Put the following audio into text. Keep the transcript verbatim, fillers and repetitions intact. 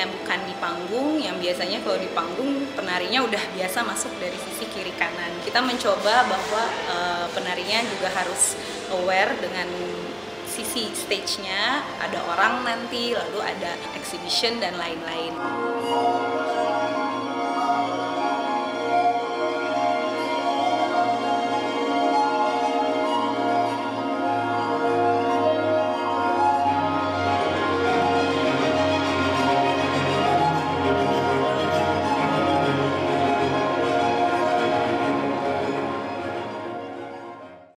penarinya bukan di panggung, yang biasanya kalau di panggung penarinya udah biasa masuk dari sisi kiri kanan. Kita mencoba bahwa uh, penarinya juga harus aware dengan sisi stage-nya, ada orang nanti, lalu ada exhibition dan lain-lain.